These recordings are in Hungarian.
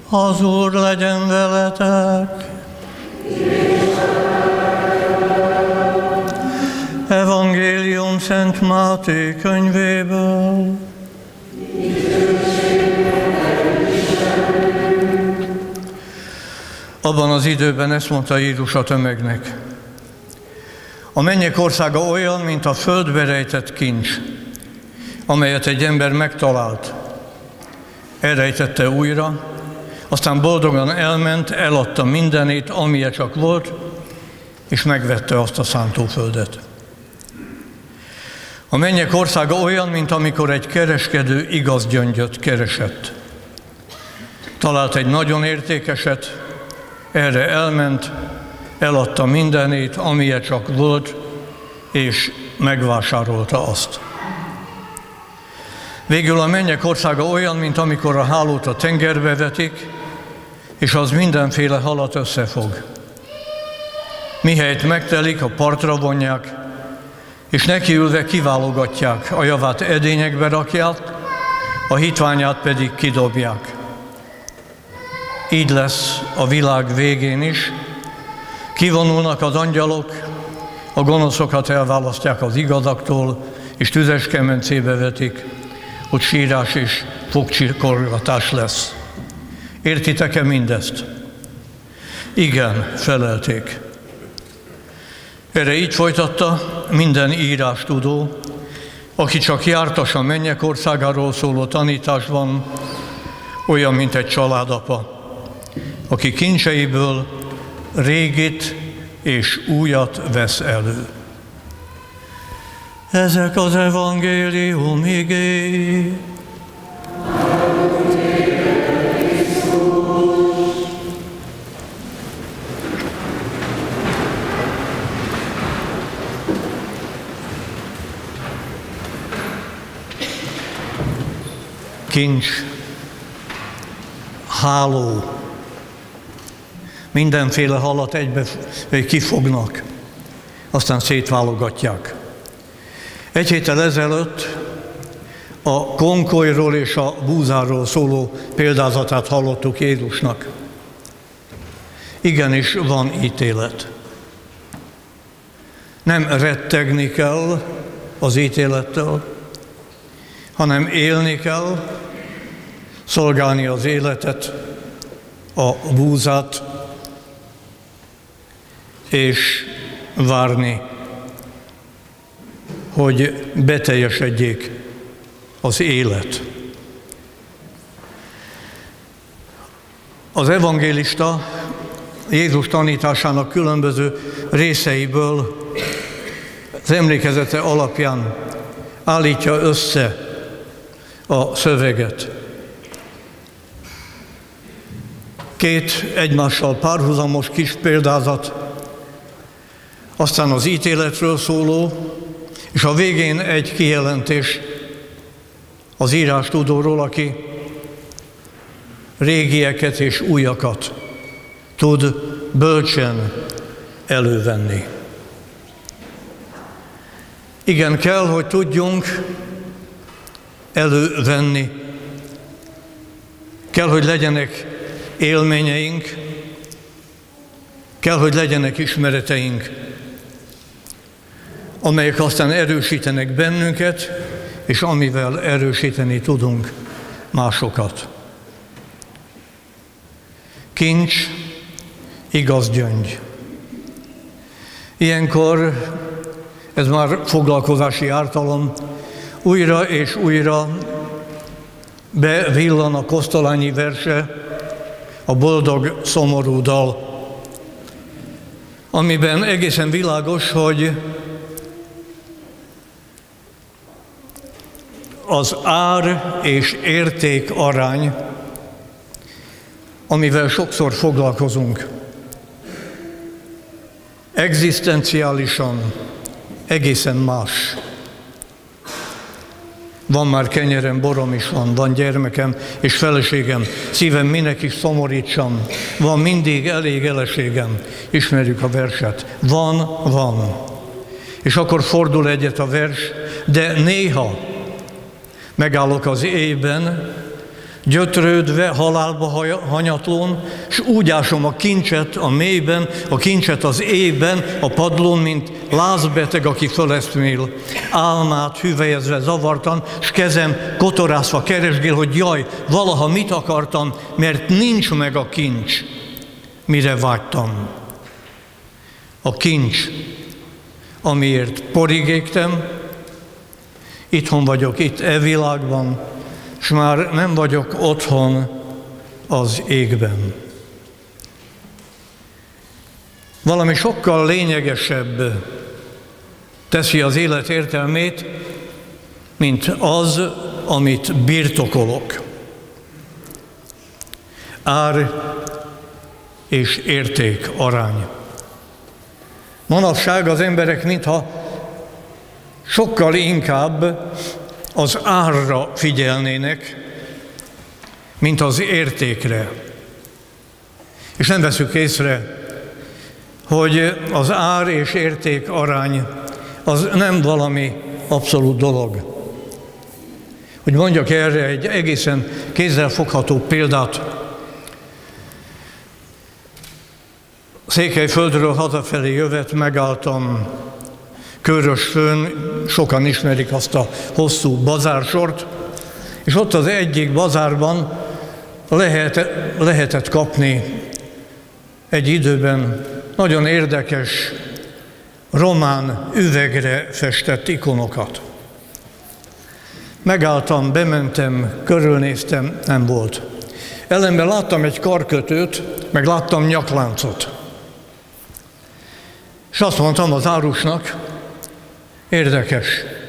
Az Úr legyen veletek. Evangélium Szent Máté könyvéből. Abban az időben ezt mondta Jézus a tömegnek: a mennyek országa olyan, mint a földbe rejtett kincs, amelyet egy ember megtalált. Elrejtette újra, aztán boldogan elment, eladta mindenét, amilyen csak volt, és megvette azt a szántóföldet. A mennyek országa olyan, mint amikor egy kereskedő igaz gyöngyöt keresett. Talált egy nagyon értékeset, erre elment, eladta mindenét, amilyen csak volt, és megvásárolta azt. Végül a mennyek országa olyan, mint amikor a hálót a tengerbe vetik, és az mindenféle halat összefog. Mihelyt megtelik, a partra vonják, és nekiülve kiválogatják, a javát edényekbe rakják, a hitványát pedig kidobják. Így lesz a világ végén is. Kivonulnak az angyalok, a gonoszokat elválasztják az igazaktól, és tüzes kemencébe vetik, ott sírás és fogcsikorgatás lesz. Értitek-e mindezt? Igen, felelték. Erre így folytatta: minden írástudó, aki csak jártas a mennyek országáról szóló tanításban, olyan, mint egy családapa, aki kincseiből régit és újat vesz elő. Ezek az evangélium igéi. Kincs, háló, mindenféle halat egybe kifognak, aztán szétválogatják. Egy héttel ezelőtt a konkolyról és a búzáról szóló példázatát hallottuk Jézusnak. Igenis van ítélet. Nem rettegni kell az ítélettel, hanem élni kell, szolgálni az életet, a búzát, és várni, hogy beteljesedjék az élet. Az evangélista Jézus tanításának különböző részeiből az emlékezete alapján állítja össze a szöveget. Két egymással párhuzamos kis példázat, aztán az ítéletről szóló, és a végén egy kijelentés az írástudóról, aki régieket és újakat tud bölcsen elővenni. Igen, kell, hogy tudjunk elővenni. Kell, hogy legyenek élményeink, kell, hogy legyenek ismereteink, amelyek aztán erősítenek bennünket, és amivel erősíteni tudunk másokat. Kincs, igaz gyöngy. Ilyenkor, ez már foglalkozási ártalom, újra és újra bevillan a Kosztolányi verse, a boldog, szomorú dal, amiben egészen világos, hogy az ár és érték arány, amivel sokszor foglalkozunk, egzisztenciálisan egészen más. Van már kenyerem, borom is van gyermekem és feleségem, szívem minek is szomorítsam, van mindig elég eleségem, ismerjük a verset. Van. És akkor fordul egyet a vers, de néha megállok az éjben, gyötrődve, halálba hanyatlón, s úgy ásom a kincset a mélyben, a kincset az éjben, a padlón, mint lázbeteg, aki föleszmél. Álmát hüvelyezve zavartan, s kezem kotorászva keresgél, hogy jaj, valaha mit akartam, mert nincs meg a kincs, mire vágytam. A kincs, amiért porig égtem, itthon vagyok, itt e világban, s már nem vagyok otthon az égben. Valami sokkal lényegesebb teszi az élet értelmét, mint az, amit birtokolok. Ár és érték arány. Manapság az emberek mintha sokkal inkább az árra figyelnének, mint az értékre. És nem veszük észre, hogy az ár és érték arány az nem valami abszolút dolog. Hogy mondjak erre egy egészen kézzelfogható példát. Székelyföldről hazafelé jövet, megálltam Körösfön, sokan ismerik azt a hosszú bazársort, és ott az egyik bazárban lehetett kapni egy időben nagyon érdekes, román üvegre festett ikonokat. Megálltam, bementem, körülnéztem, nem volt. Ellenben láttam egy karkötőt, meg láttam nyakláncot. És azt mondtam az árusnak, érdekes,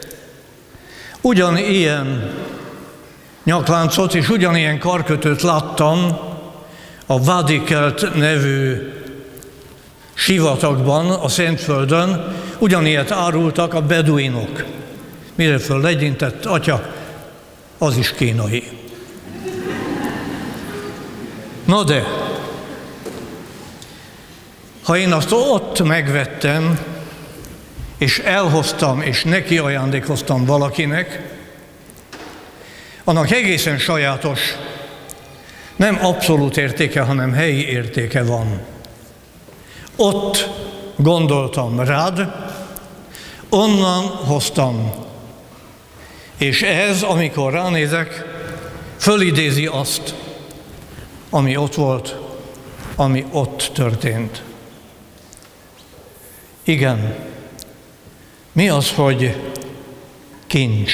ugyanilyen nyakláncot és ugyanilyen karkötőt láttam a Vádikelt nevű sivatagban, a Szentföldön, ugyanilyet árultak a beduinok. Mire föl legyintett, atya, az is kínai. Na de, ha én azt ott megvettem, és elhoztam, és neki ajándékoztam valakinek, annak egészen sajátos, nem abszolút értéke, hanem helyi értéke van. Ott gondoltam rád, onnan hoztam. És ez, amikor ránézek, fölidézi azt, ami ott volt, ami ott történt. Igen, mi az, hogy kincs?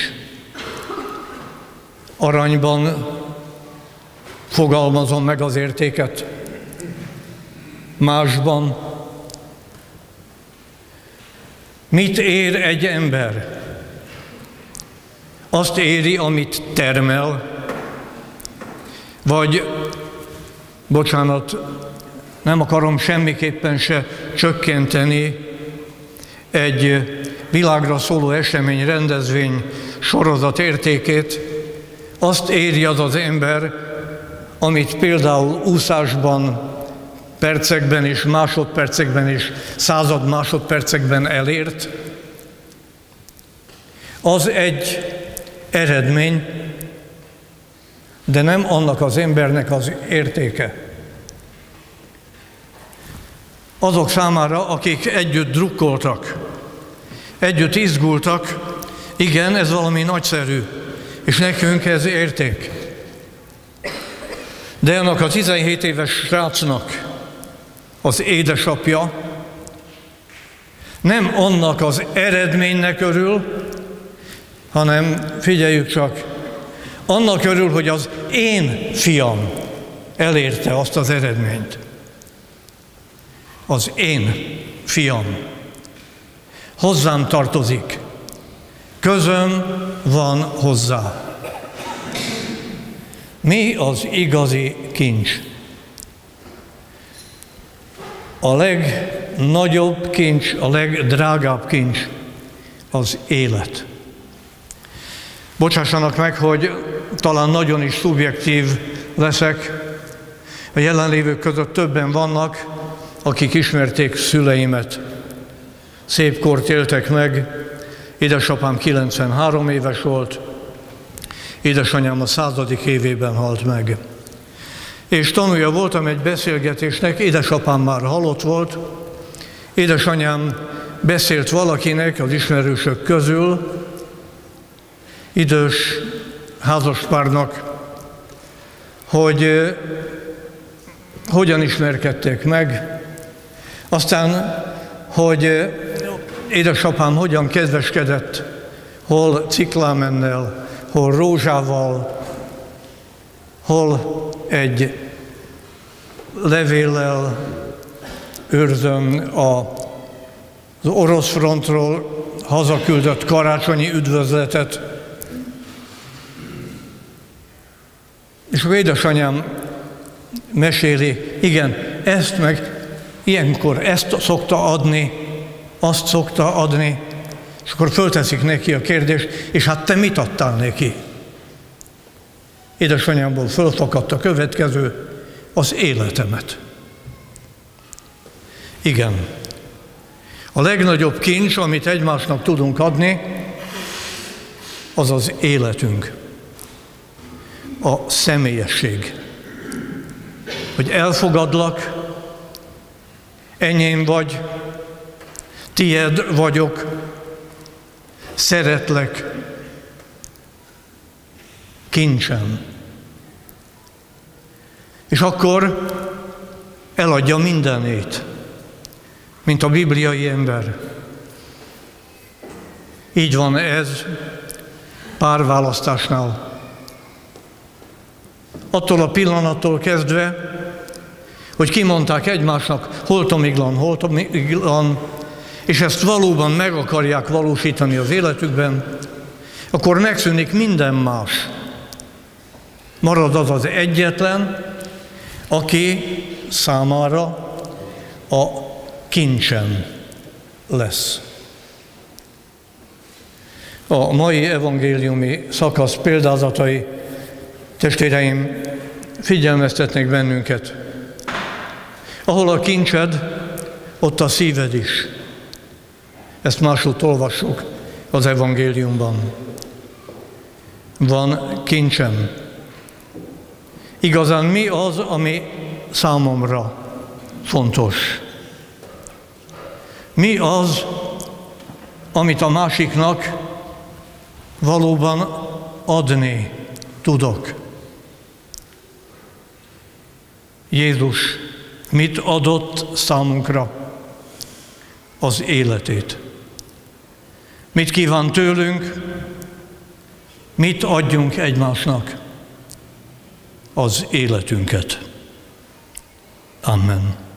Aranyban fogalmazom meg az értéket, másban. Mit ér egy ember? Azt éri, amit termel, vagy, bocsánat, nem akarom semmiképpen se csökkenteni egy világra szóló esemény, rendezvény, sorozat értékét, azt éri az az ember, amit például úszásban, percekben és másodpercekben és század másodpercekben elért. Az egy eredmény, de nem annak az embernek az értéke. Azok számára, akik együtt drukkoltak, együtt izgultak, igen, ez valami nagyszerű, és nekünk ez érték. De annak a 17 éves srácnak az édesapja nem annak az eredménynek örül, hanem figyeljük csak, annak örül, hogy az én fiam elérte azt az eredményt. Az én fiam hozzám tartozik, közöm van hozzá. Mi az igazi kincs? A legnagyobb kincs, a legdrágább kincs az élet. Bocsássanak meg, hogy talán nagyon is szubjektív leszek. A jelenlévők között többen vannak, akik ismerték szüleimet. Szép kort éltek meg, édesapám 93 éves volt, Édesanyám a 100. évében halt meg. És tanulja voltam egy beszélgetésnek, édesapám már halott volt, édesanyám beszélt valakinek az ismerősök közül, idős házaspárnak, hogy hogyan ismerkedtek meg, aztán, hogy édesapám hogyan kedveskedett, hol ciklámennel, hol rózsával, hol egy levéllel őrzöm az orosz frontról hazaküldött karácsonyi üdvözletet. És az édesanyám meséli, igen, ezt meg ilyenkor ezt szokta adni, azt szokta adni, és akkor fölteszik neki a kérdést, és hát te mit adtál neki? Édesanyámból fölfakadt a következő, az életemet. Igen, a legnagyobb kincs, amit egymásnak tudunk adni, az az életünk, a személyesség. Hogy elfogadlak, enyém vagy, tied vagyok, szeretlek, kincsem. És akkor eladja mindenét, mint a bibliai ember. Így van ez párválasztásnál. Attól a pillanattól kezdve, hogy kimondták egymásnak, holtomiglan, és ezt valóban meg akarják valósítani az életükben, akkor megszűnik minden más. Marad az az egyetlen, aki számára a kincsem lesz. A mai evangéliumi szakasz példázatai, testvéreim, figyelmeztetnek bennünket. Ahol a kincsed, ott a szíved is. Ezt máshogy olvassuk az evangéliumban. Van kincsem. Igazán mi az, ami számomra fontos? Mi az, amit a másiknak valóban adni tudok? Jézus mit adott számunkra? Az életét. Mit kíván tőlünk? Mit adjunk egymásnak? Az életünket. Amen.